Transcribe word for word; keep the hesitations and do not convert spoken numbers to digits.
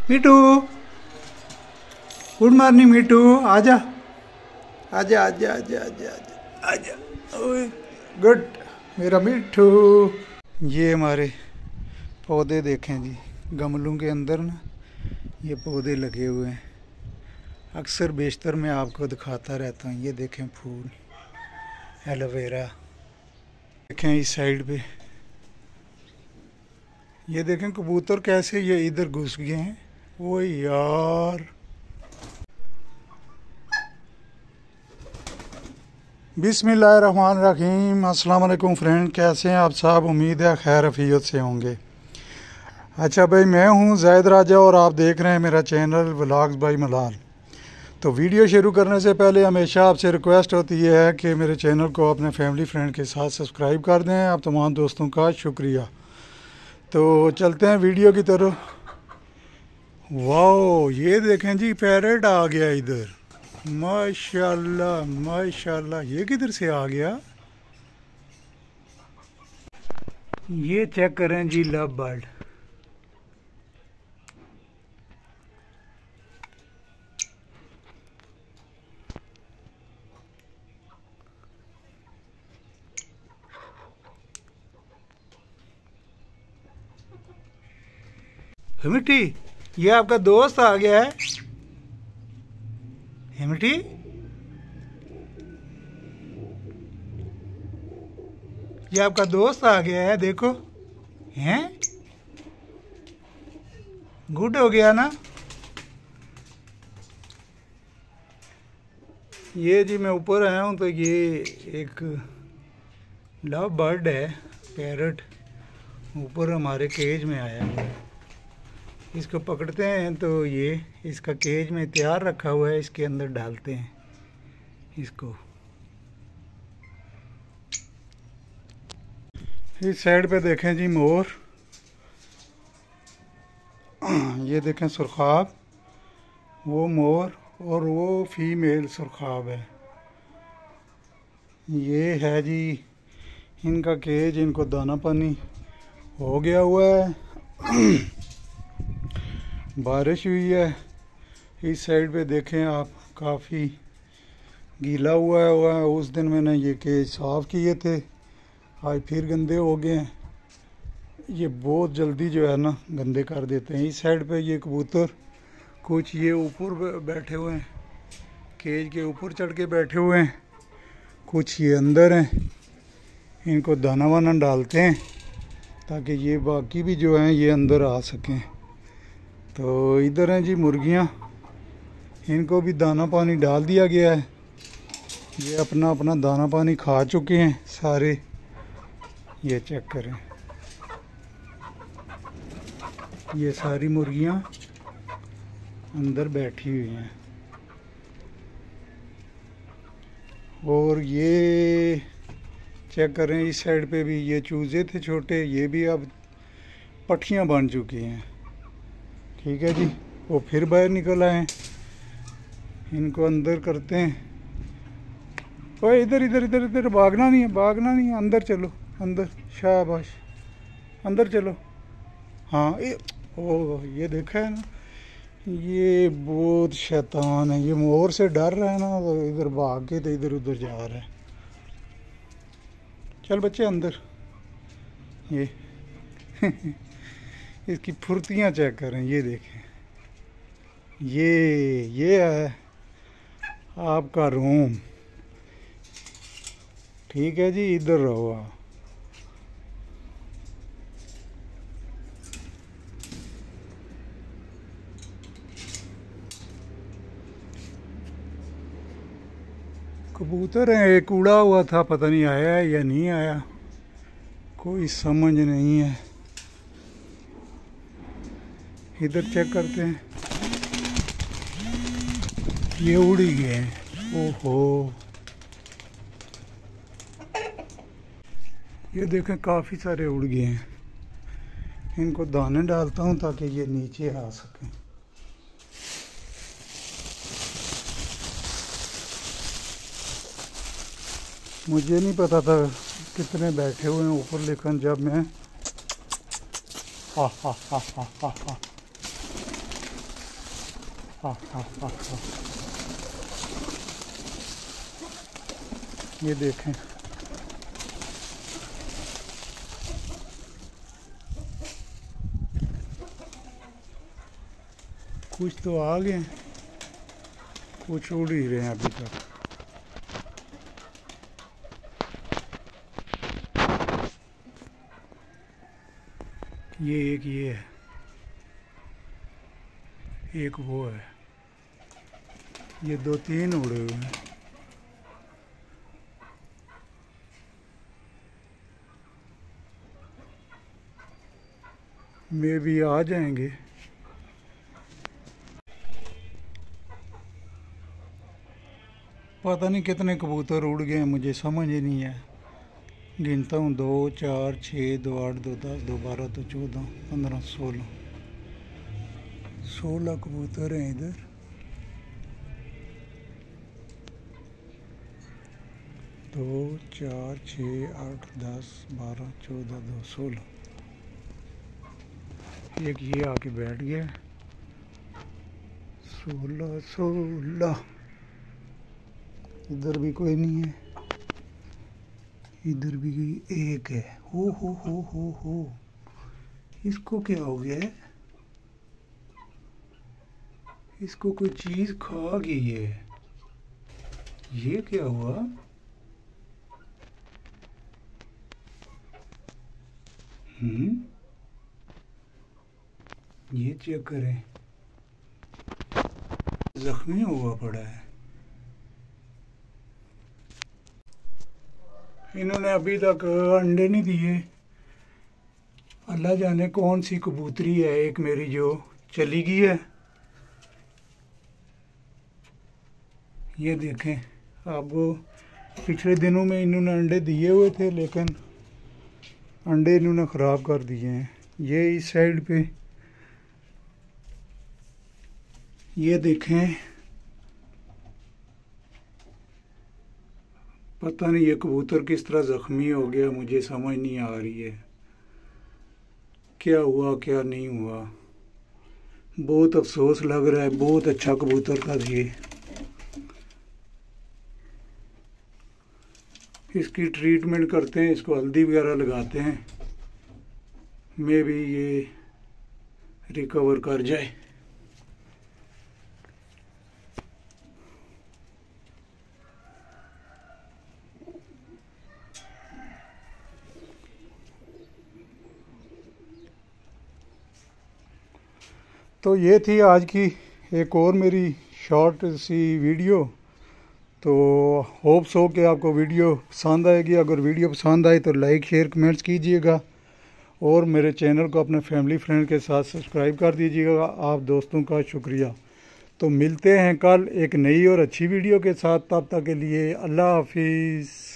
मीठू, good morning मीठू, आजा आजा आजा आजा आजा आजा आजा। ओए गुड मेरा मीठू। ये हमारे पौधे देखें जी, गमलों के अंदर ना ये पौधे लगे हुए हैं। अक्सर बेशतर मैं आपको दिखाता रहता हूँ। ये देखें फूल, एलोवेरा देखें इस साइड पे। ये देखें कबूतर कैसे ये इधर घुस गए हैं। वो यार बिस्मिल्लाहिर्रहमानिर्रहीम। अस्सलाम वालेकुम फ्रेंड, कैसे हैं आप सब? उम्मीद है खैर अफियत से होंगे। अच्छा भाई, मैं हूं ज़ैद राजा और आप देख रहे हैं मेरा चैनल व्लॉग्स बाय मलाल। तो वीडियो शुरू करने से पहले हमेशा आपसे रिक्वेस्ट होती है कि मेरे चैनल को अपने फैमिली फ्रेंड के साथ सब्सक्राइब कर दें। आप तमाम दोस्तों का शुक्रिया। तो चलते हैं वीडियो की तरफ। वाओ, ये देखें जी पैरेट आ गया इधर। माशाल्लाह माशाल्लाह, ये किधर से आ गया? ये चेक करें जी, लव बर्ड। हिमटी, ये आपका दोस्त आ गया है। हिमटी, ये आपका दोस्त आ गया है, देखो हैं। गुड हो गया ना। ये जी मैं ऊपर आया हूँ तो ये एक लव बर्ड है, पैरट, ऊपर हमारे केज में आया है। इसको पकड़ते हैं तो ये इसका केज में तैयार रखा हुआ है, इसके अंदर डालते हैं इसको। इस साइड पे देखें जी मोर, ये देखें सुरखाब, वो मोर और वो फीमेल सुरखाब है। ये है जी इनका केज, इनको दाना पानी हो गया हुआ है। बारिश हुई है। इस साइड पे देखें आप, काफ़ी गीला हुआ है हुआ है। उस दिन मैंने ये केज साफ़ किए थे, आज फिर गंदे हो गए हैं। ये बहुत जल्दी जो है ना गंदे कर देते हैं। इस साइड पे ये कबूतर कुछ ये ऊपर बैठे हुए हैं, केज के ऊपर चढ़ के बैठे हुए हैं, कुछ ये अंदर हैं। इनको दाना वाना डालते हैं ताकि ये बाकी भी जो हैं ये अंदर आ सकें। तो इधर हैं जी मुर्गियाँ, इनको भी दाना पानी डाल दिया गया है। ये अपना अपना दाना पानी खा चुके हैं सारे। ये चेक करें, ये सारी मुर्गियाँ अंदर बैठी हुई हैं। और ये चेक करें, इस साइड पे भी ये चूज़े थे छोटे, ये भी अब पट्टियाँ बन चुकी हैं। ठीक है जी, वो फिर बाहर निकल आए। इनको अंदर करते हैं। ओए इधर इधर इधर इधर, भागना नहीं है, भागना नहीं है, अंदर चलो, अंदर, शाबाश, अंदर चलो। हाँ, ये ओ ये देखा है ना, ये बहुत शैतान है। ये मोर से डर रहा है ना, तो इधर भाग के तो इधर उधर जा रहा है। चल बच्चे अंदर। ये इसकी फुर्तियाँ चेक करें, ये देखें। ये ये है आपका रूम। ठीक है जी, इधर रहो आप। कबूतर है, एक उड़ा हुआ था, पता नहीं आया है या नहीं आया, कोई समझ नहीं है। इधर चेक करते हैं, ये उड़ ही गए हैं। ओहो, ये देखें काफ़ी सारे उड़ गए हैं। इनको दाने डालता हूँ ताकि ये नीचे आ सकें। मुझे नहीं पता था कितने बैठे हुए हैं ऊपर, लेकिन जब मैं हा हा हा हा हा हा हा हा हा हा। ये देखें, कुछ तो आ गए, कुछ उड़ ही रहे हैं अभी तक। ये एक ये है, एक वो है, ये दो तीन उड़े हुए हैं। मे भी आ जाएंगे। पता नहीं कितने कबूतर उड़ गए हैं, मुझे समझ ही नहीं है। गिनता हूँ, दो चार छः, दो आठ, दो दस, दो बारह, दो चौदह, पंद्रह, सोलह, सोलह कबूतर हैं इधर। दो चार छः आठ दस बारह चौदह, दो सोलह। एक ये आके बैठ गया। सोलह सोलह। इधर भी कोई नहीं है, इधर भी एक है। हो हो हो हो हो, इसको क्या हो गया है? इसको कोई चीज खा गई है। ये क्या हुआ? हम्म, ये चेक करें, जख्मी हुआ पड़ा है। इन्होंने अभी तक अंडे नहीं दिए। अल्लाह जाने कौन सी कबूतरी है एक मेरी जो चली गई है। ये देखें, अब पिछले दिनों में इन्होंने अंडे दिए हुए थे, लेकिन अंडे इन्होंने ख़राब कर दिए हैं। ये इस साइड पे ये देखें, पता नहीं ये कबूतर किस तरह ज़ख्मी हो गया, मुझे समझ नहीं आ रही है क्या हुआ क्या नहीं हुआ। बहुत अफसोस लग रहा है, बहुत अच्छा कबूतर था ये। इसकी ट्रीटमेंट करते हैं, इसको हल्दी वगैरह लगाते हैं, मे भी ये रिकवर कर जाए। तो ये थी आज की एक और मेरी शॉर्ट सी वीडियो। तो होप सो कि आपको वीडियो पसंद आएगी। अगर वीडियो पसंद आए तो लाइक शेयर कमेंट्स कीजिएगा, और मेरे चैनल को अपने फैमिली फ्रेंड के साथ सब्सक्राइब कर दीजिएगा। आप दोस्तों का शुक्रिया। तो मिलते हैं कल एक नई और अच्छी वीडियो के साथ। तब तक के लिए अल्लाह हाफिज़।